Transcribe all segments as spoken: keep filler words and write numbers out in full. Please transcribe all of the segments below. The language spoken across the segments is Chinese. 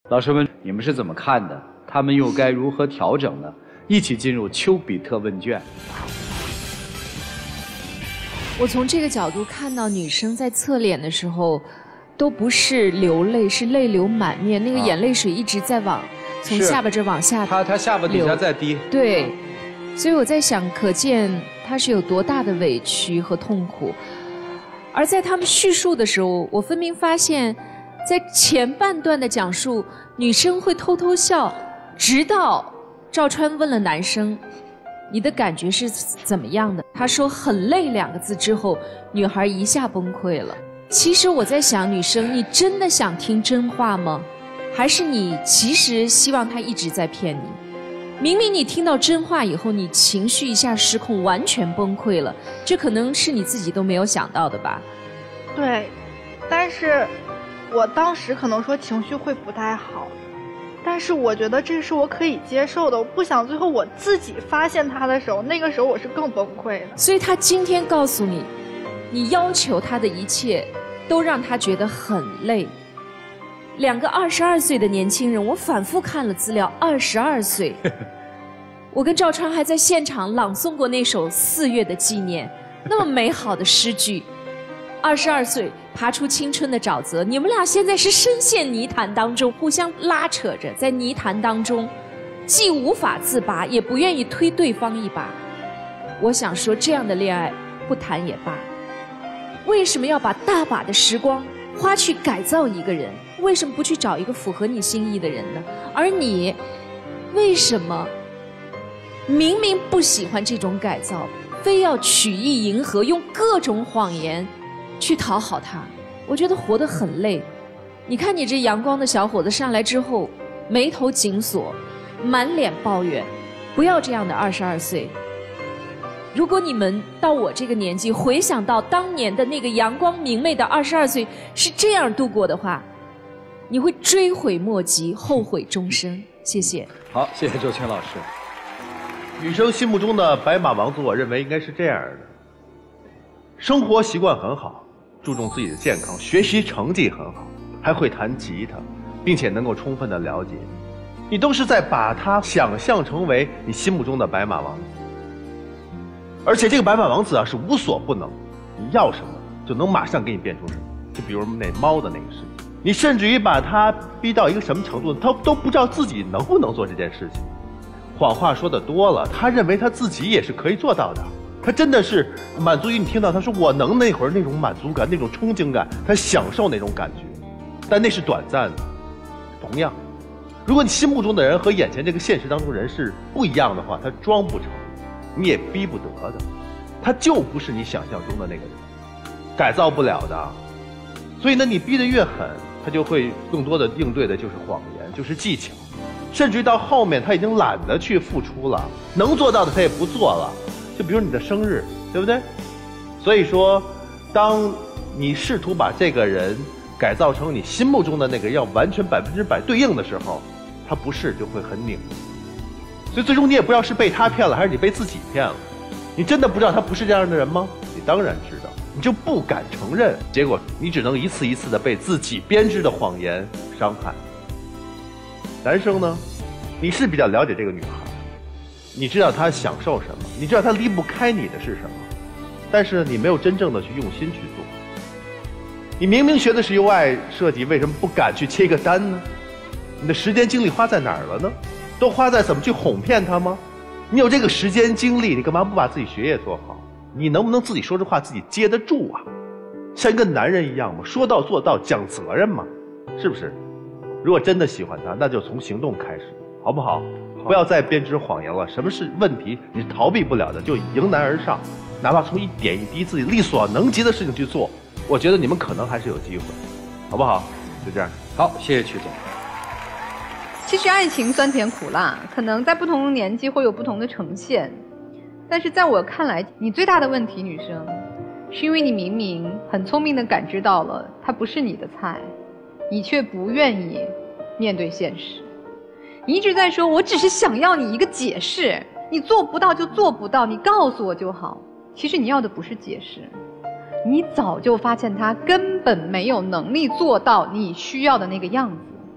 老师们，你们是怎么看的？他们又该如何调整呢？一起进入丘比特问卷。 我从这个角度看到女生在侧脸的时候，都不是流泪，是泪流满面，那个眼泪水一直在往、啊、从下巴这往下。 她她下巴底下在滴。 对，所以我在想，可见她是有多大的委屈和痛苦。而在他们叙述的时候，我分明发现，在前半段的讲述，女生会偷偷笑，直到赵川问了男生：“你的感觉是怎么样的？”他说“很累”两个字之后，女孩一下崩溃了。其实我在想，女生，你真的想听真话吗？还是你其实希望他一直在骗你？明明你听到真话以后，你情绪一下失控，完全崩溃了，这可能是你自己都没有想到的吧？ 对，但是我当时可能说情绪会不太好，但是我觉得这是我可以接受的，我不想最后我自己发现他的时候，那个时候我是更崩溃的。 所以他今天告诉你，你要求他的一切都让他觉得很累。两个二十二岁的年轻人，我反复看了资料，二十二岁。我跟赵川还在现场朗诵过那首《四月的纪念》，那么美好的诗句。二十二岁爬出青春的沼泽，你们俩现在是深陷泥潭当中，互相拉扯着，在泥潭当中，既无法自拔，也不愿意推对方一把。我想说，这样的恋爱不谈也罢。为什么要把大把的时光花去改造一个人？为什么不去找一个符合你心意的人呢？而你，为什么明明不喜欢这种改造，非要曲意迎合，用各种谎言去讨好他？我觉得活得很累。你看你这阳光的小伙子上来之后，眉头紧锁，满脸抱怨，不要这样的二十二岁。如果你们到我这个年纪，回想到当年的那个阳光明媚的二十二岁是这样度过的话，你会追悔莫及，后悔终生。谢谢。 好，谢谢周青老师。 女生心目中的白马王子，我认为应该是这样的：生活习惯很好，注重自己的健康，学习成绩很好，还会弹吉他，并且能够充分的了解你，你都是在把他想象成为你心目中的白马王子。而且这个白马王子啊是无所不能，你要什么就能马上给你变出什么。就比如那猫的那个事情，你甚至于把他逼到一个什么程度，他都不知道自己能不能做这件事情。谎话说的多了，他认为他自己也是可以做到的。他真的是满足于你听到他说我能那会儿那种满足感，那种憧憬感，他享受那种感觉，但那是短暂的。同样，如果你心目中的人和眼前这个现实当中人是不一样的话，他装不成，你也逼不得的，他就不是你想象中的那个人，改造不了的。所以呢，你逼得越狠，他就会更多的应对的就是谎言，就是技巧，甚至于到后面他已经懒得去付出了，能做到的他也不做了。就比如你的生日，对不对？所以说，当你试图把这个人改造成你心目中的那个要完全百分之百对应的时候，他不是就会很拧。所以最终你也不知道是被他骗了，还是你被自己骗了。你真的不知道他不是这样的人吗？你当然知道，你就不敢承认，结果你只能一次一次的被自己编织的谎言伤害。男生呢，你是比较了解这个女孩，你知道她享受什么，你知道她离不开你的是什么，但是你没有真正的去用心去做。你明明学的是 U I 设计，为什么不敢去接一个单呢？你的时间精力花在哪儿了呢？都花在怎么去哄骗她吗？你有这个时间精力，你干嘛不把自己学业做好？你能不能自己说这话自己接得住啊？像一个男人一样嘛，说到做到，讲责任嘛，是不是？如果真的喜欢他，那就从行动开始，好不好？不要再编织谎言了。什么是问题，你是逃避不了的，就迎难而上，哪怕从一点一滴自己力所能及的事情去做，我觉得你们可能还是有机会，好不好？就这样。 好，谢谢曲总。 其实爱情酸甜苦辣，可能在不同年纪会有不同的呈现，但是在我看来，你最大的问题，女生，是因为你明明很聪明地感知到了他不是你的菜，你却不愿意面对现实。你一直在说我只是想要你一个解释，你做不到就做不到，你告诉我就好。其实你要的不是解释，你早就发现他根本没有能力做到你需要的那个样子。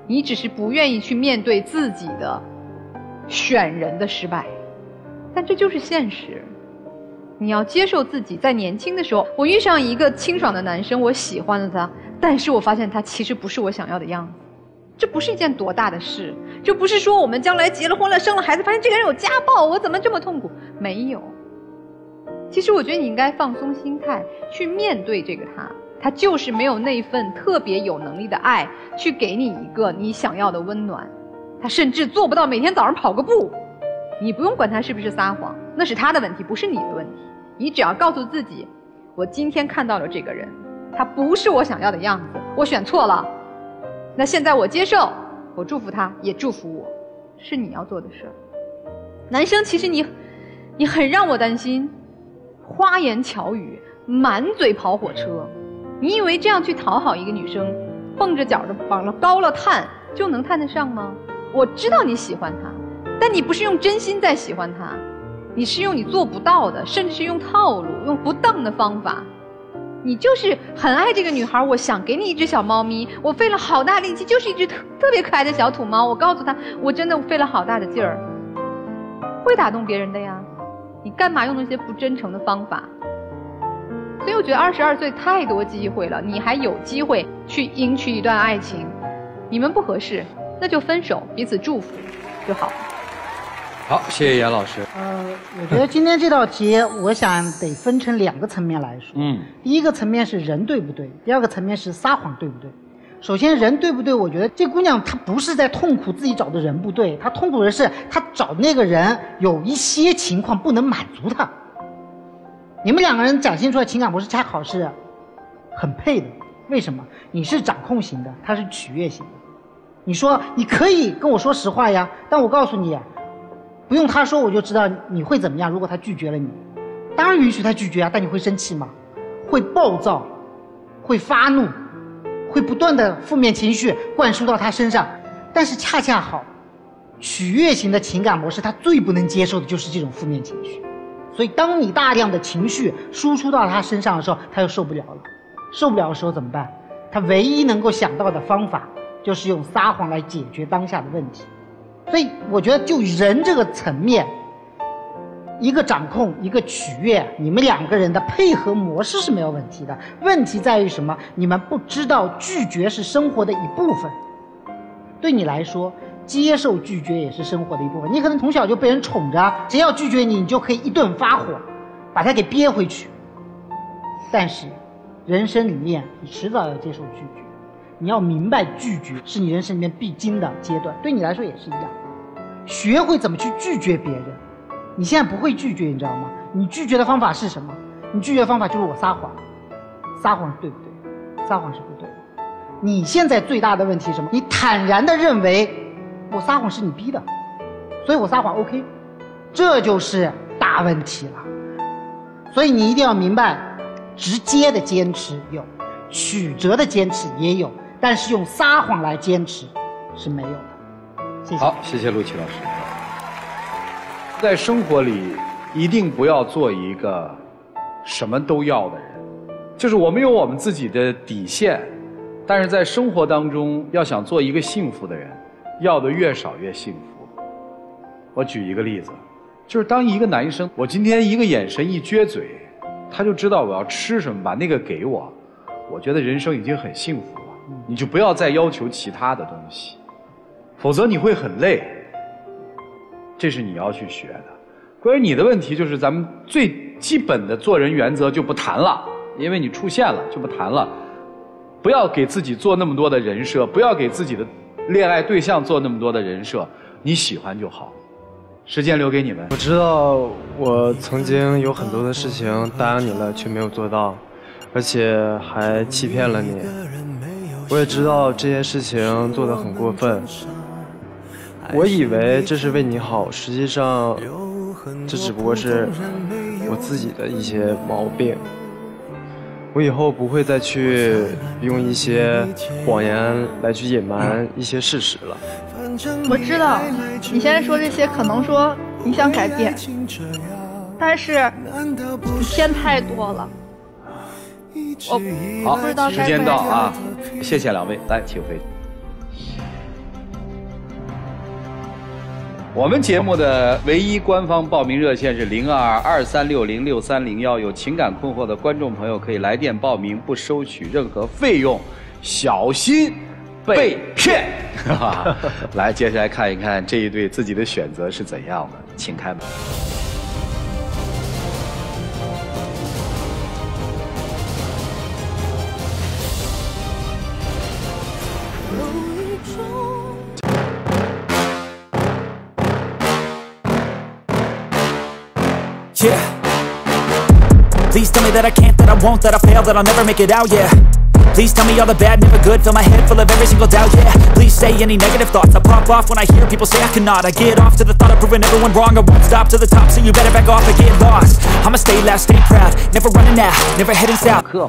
你只是不愿意去面对自己的选人的失败，但这就是现实。你要接受自己在年轻的时候，我遇上一个清爽的男生，我喜欢了他，但是我发现他其实不是我想要的样子。这不是一件多大的事，这不是说我们将来结了婚了生了孩子发现这个人有家暴我怎么这么痛苦，没有。其实我觉得你应该放松心态去面对这个他，他就是没有那份特别有能力的爱去给你一个你想要的温暖，他甚至做不到每天早上跑个步。你不用管他是不是撒谎，那是他的问题，不是你的问题。你只要告诉自己，我今天看到了这个人，他不是我想要的样子，我选错了，那现在我接受，我祝福他也祝福我，是你要做的事儿。男生其实你你很让我担心，花言巧语，满嘴跑火车，你以为这样去讨好一个女生，蹦着脚的往了高了探就能探得上吗？我知道你喜欢她，但你不是用真心在喜欢她，你是用你做不到的，甚至是用套路，用不当的方法。你就是很爱这个女孩，我想给你一只小猫咪，我费了好大力气，就是一只特特别可爱的小土猫，我告诉她，我真的费了好大的劲儿，会打动别人的呀。你干嘛用那些不真诚的方法？所以我觉得二十二岁太多机会了，你还有机会去赢取一段爱情。你们不合适，那就分手，彼此祝福就好。 好，谢谢严老师。 呃，我觉得今天这道题，我想得分成两个层面来说。嗯，第一个层面是人对不对，第二个层面是撒谎对不对。首先人对不对，我觉得这姑娘她不是在痛苦自己找的人不对，她痛苦的是她找那个人有一些情况不能满足她。你们两个人展现出来情感模式恰好是很配的，为什么？你是掌控型的，他是取悦型的。你说你可以跟我说实话呀，但我告诉你，不用他说我就知道你会怎么样。如果他拒绝了你，当然允许他拒绝啊，但你会生气吗？会暴躁，会发怒，会不断的负面情绪灌输到他身上。但是恰恰好，取悦型的情感模式他最不能接受的就是这种负面情绪。所以当你大量的情绪输出到他身上的时候，他就受不了了。受不了的时候怎么办？他唯一能够想到的方法就是用撒谎来解决当下的问题。所以我觉得就人这个层面，一个掌控一个取悦，你们两个人的配合模式是没有问题的。问题在于什么？你们不知道拒绝是生活的一部分。对你来说接受拒绝也是生活的一部分。你可能从小就被人宠着，谁要拒绝你，你就可以一顿发火把他给憋回去。但是人生里面你迟早要接受拒绝，你要明白拒绝是你人生里面必经的阶段，对你来说也是一样。学会怎么去拒绝别人。你现在不会拒绝，你知道吗？你拒绝的方法是什么？你拒绝的方法就是我撒谎。撒谎是对不对？撒谎是不对的。你现在最大的问题是什么？你坦然地认为我撒谎是你逼的，所以我撒谎 OK， 这就是大问题了。所以你一定要明白，直接的坚持有，曲折的坚持也有，但是用撒谎来坚持是没有的。谢谢。 好，谢谢陆琪老师。在生活里一定不要做一个什么都要的人，就是我们有我们自己的底线，但是在生活当中要想做一个幸福的人，要的越少越幸福。我举一个例子，就是当一个男生，我今天一个眼神一撅嘴，他就知道我要吃什么，把那个给我，我觉得人生已经很幸福了。你就不要再要求其他的东西，否则你会很累。这是你要去学的。关于你的问题，就是咱们最基本的做人原则就不谈了，因为你出现了就不谈了。不要给自己做那么多的人设，不要给自己的恋爱对象做那么多的人设，你喜欢就好。时间留给你们。 我知道我曾经有很多的事情答应你了，却没有做到，而且还欺骗了你。我也知道这件事情做得很过分，我以为这是为你好，实际上这只不过是我自己的一些毛病。我以后不会再去用一些谎言来去隐瞒一些事实了。 我知道你现在说这些可能说你想改变，但是你骗太多了。我好不知道， 时间到啊！谢谢两位，来请回。 我们节目的唯一官方报名热线是零二二三六零六三零幺，有情感困惑的观众朋友可以来电报名，不收取任何费用，小心被骗。来，接下来看一看这一对自己的选择是怎样的，请开门。 Yeah. Please tell me that I can't, that I won't, that I fail, that I'll never make it out, yeah. Please tell me all the bad, never good, fill my head full of every single doubt, yeah. Please say any negative thoughts, I pop off when I hear people say I cannot. I get off to the thought of proving everyone wrong, I won't stop to the top, so you better back off and get lost. I'ma stay loud, stay proud, never running out, never heading south.